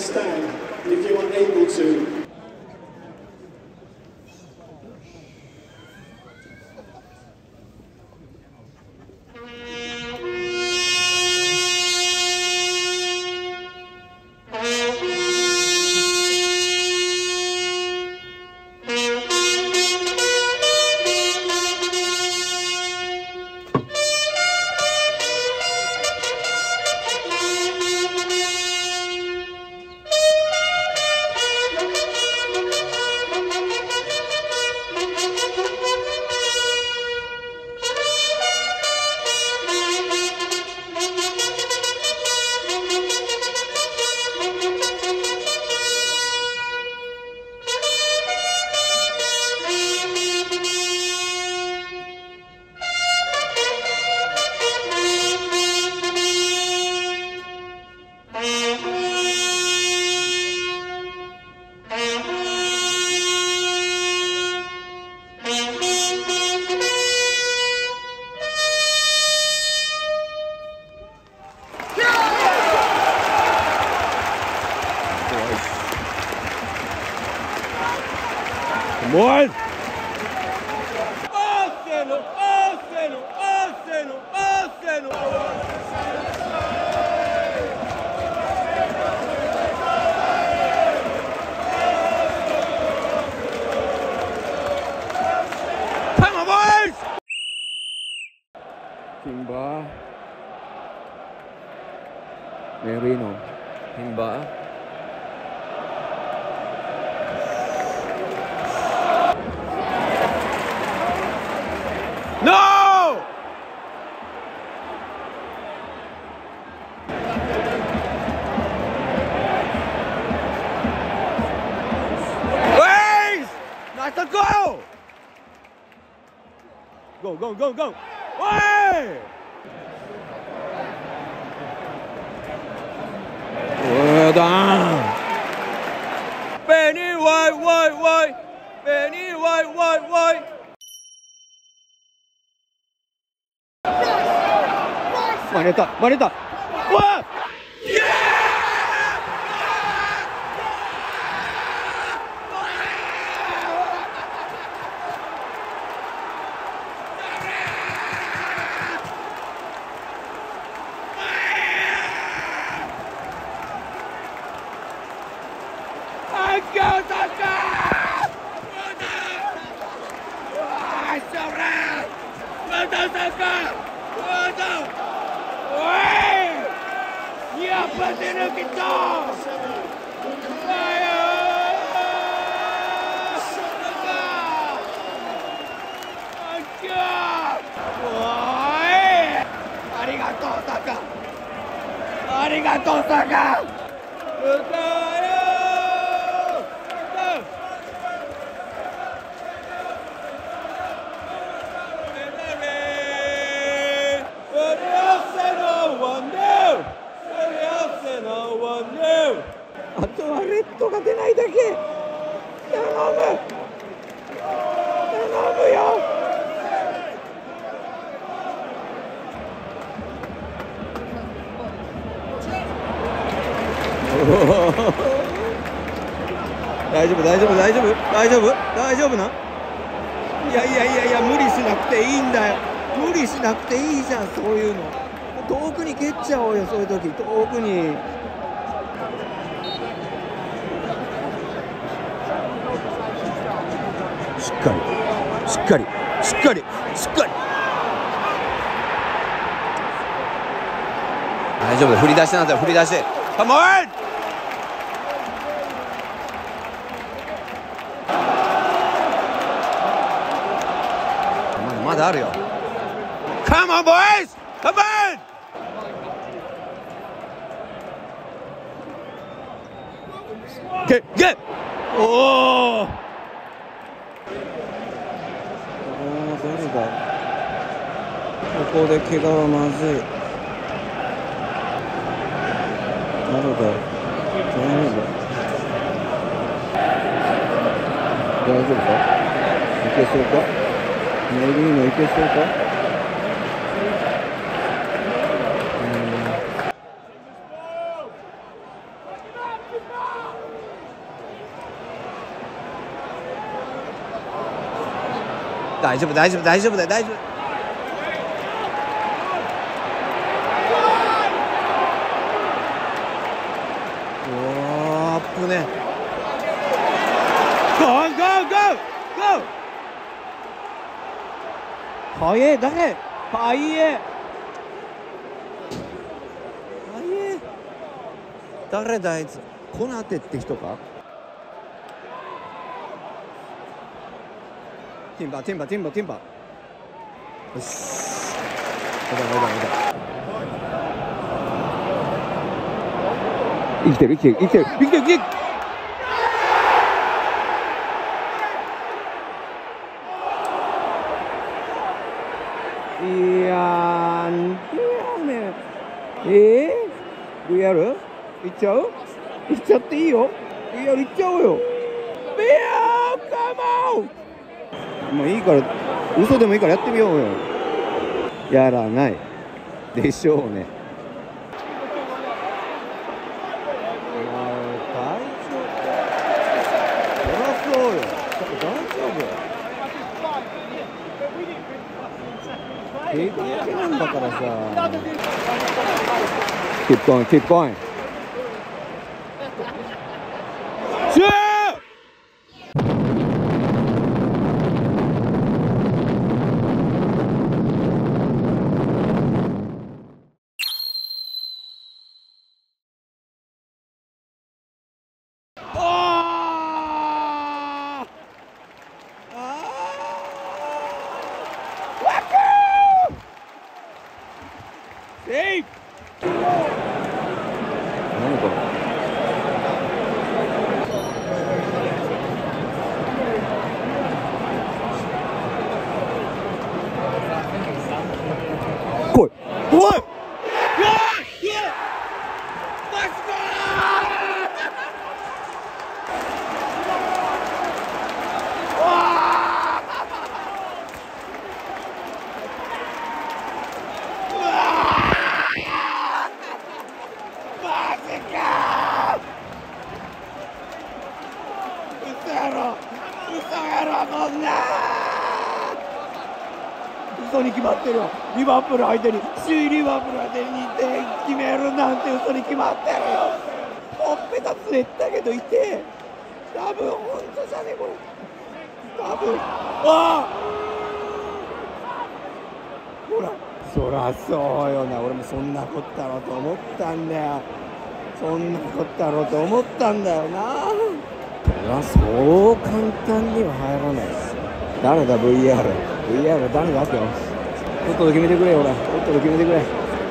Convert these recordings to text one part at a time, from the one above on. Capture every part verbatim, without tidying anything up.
stand if you are able to. Moin! Osseno, osseno, osseno, osseno! Come on, boys! Kimba. Merino. Kimba. No! Wait! Nice to go! Go, go, go, go! Wait! Well done! Benny, why, why, why? Benny, why, why, why? Mana tak? Mana tak? Wah! Go, Saka! Wah, sobra! Go, Saka! Go! Woi! Siapa tera kita? Ayo! Saka! Saka! Woi! Arigato, Saka! Arigato, Saka! あとはレッドが出ないだけ。頼む。頼むよ。大丈夫大丈夫大丈夫大丈夫大丈夫な。いやいやいやいや無理しなくていいんだよ。無理しなくていいじゃんそういうの。遠くに蹴っちゃおうよそういう時遠くに。しっかりしっかりしっかりしっかり。 大丈夫だ振り出しなんだよ振り出し。カモン！まだあるよ。Come on, boys! Come on! Get, get! おお。 誰だここで怪我はまずい。誰だ誰だ大丈夫かいけそうかメリーノいけそうか。うん大丈夫大丈夫大丈夫だよ大丈夫。おーアップね。ゴーゴーゴーゴー。早い誰？早い。早い。誰だあいつ？コナテって人か？ティンバティンバティンバティンバ。よし。見た見た見た。生きてる生きてる生きてる生きてる生きてる。いやーんでやねん。えー、ブイアール？ いっちゃう？いっちゃっていいよ。ブイアール いっちゃおうよ。ブイアールカモン。もういいから嘘でもいいからやってみようよ。やらないでしょうね。大丈夫。そらそうよ。大丈夫。平気だけなんだからさ。Keep going, keep going. シュー！セーフ。何これ。来い。おい。嘘に決まってるよ。リバプール相手に首位リバプール相手ににてん決めるなんて嘘に決まってるよ。ほっぺたつねったけどいて多分本当じゃねこれ。多分ああほらそらそうよな。俺もそんなこったろうと思ったんだよ。そんなこったろうと思ったんだよな。うわそう簡単には入らないです。誰だ ブイアール ブイアール 誰だってよ。とっとと決めてくれよ。俺とっとと決めてくれ。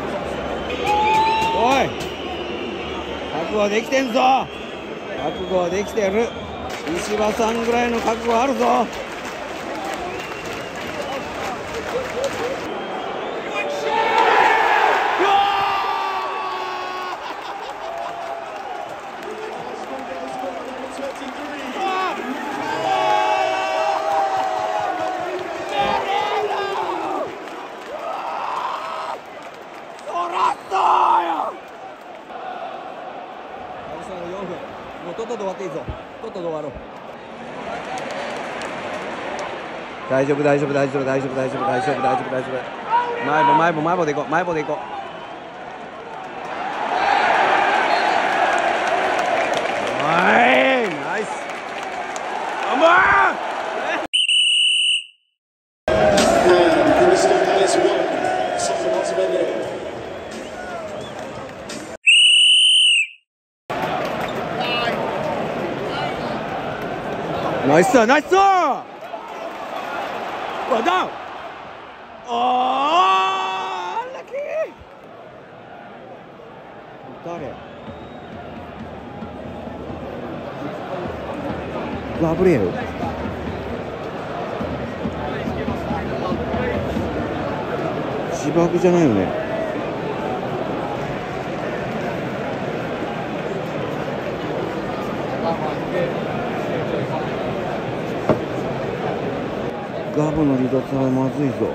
おい覚悟はできてんぞ。覚悟はできてる。石破さんぐらいの覚悟あるぞ。もうとっとと終わっていいぞ。とっとと終わろう。大丈夫大丈夫大丈夫大丈夫大丈夫大丈夫大丈夫大丈夫。前も前も前もでいこう前もでいこう。はいナイス。カモン。ナイスナイス。ワンダウン。おーアンラッキー。誰ラブレール。自爆じゃないよね。ガブの離脱はまずいぞ。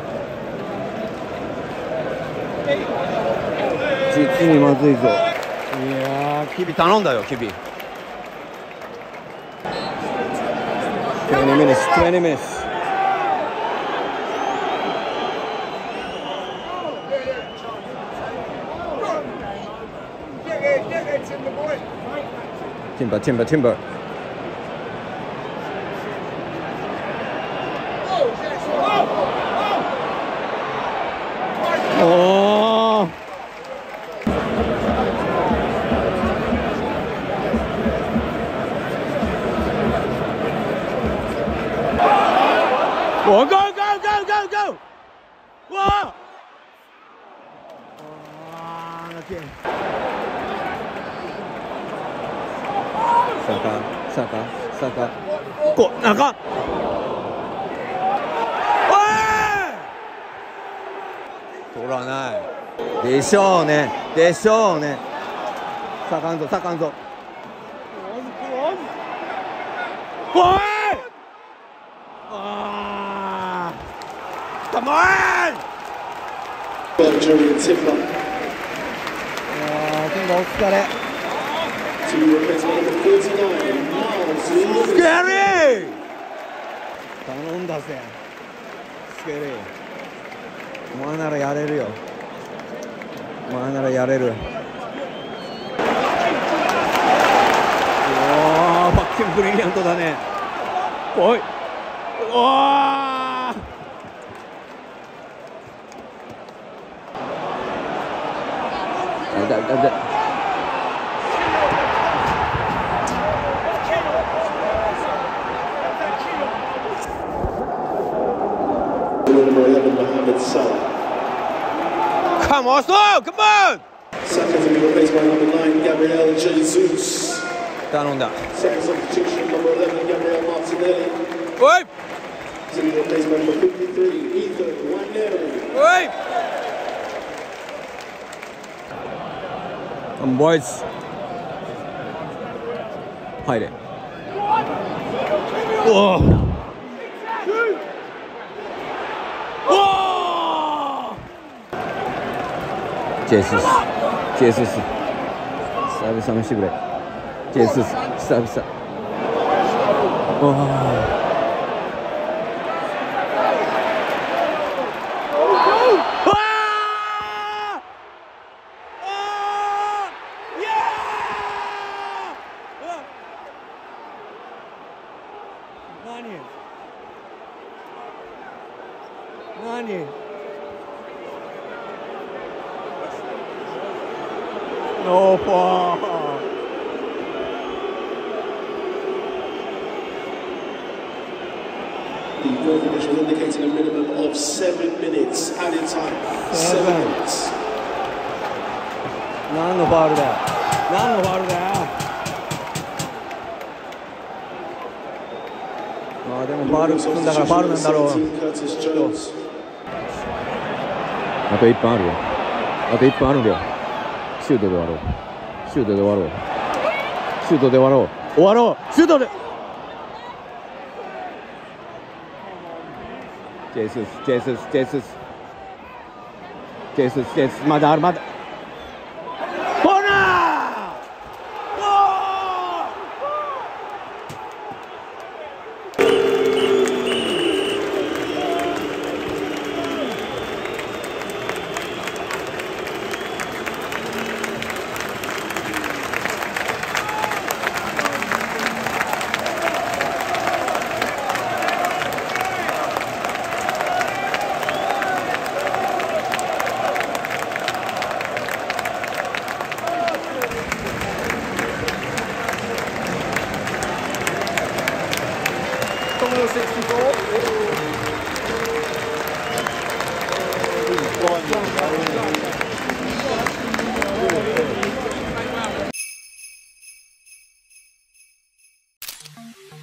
実にまずいぞ。いやーキビ頼んだよキビ。にじゅうミニッツにじゅうミニッツ。 timber, timber, timber. Oh! Whoa, go, go, go, go, go! Whoa! Oh, okay. Saka, Saka, Saka. Go, Naka!おい！取らない。でしょうね。でしょうね。さかんぞ、さかんぞ。おい！ああ。Come on! Julian Timber. ああ、ティンバお疲れ。 To replace number thirty-nine, Miles Lewis. スケリー！頼んだぜ。スケリー。お前ならやれるよ。お前ならやれる。おお、バッキンブリリアントだね。おい。おお。だだだ。 Number eleven, Mohamed Salah. Come on, slow, come on! Saka to be replaced by number nine, Gabriel Jesus. 頼んだ。 Second substitution, number eleven, Gabriel Martinelli. おい To be replaced by number fifty-three, Ethan Wanero. おい Come boys. 入れ。おお。おお。ジェスス。ジェスス。久々見してくれ。ジェスス。久々。おお。何？何？ノーファー。 The goal official indicating a minimum of seven minutes added time. Seven minutes. 何のファウルだよ。何のファウルだよ。まあでもファウルするんだからファウルなんだろう。あといっぷんあるよ。あといっぷんあるんだよ。シュートで終わろう。シュートで終わろう。シュートで終わろう。終わろう。シュートで。ジェスス、ジェスス、ジェスス。ジェスス、ジェスス。まだある、まだ。コーナー。ゴー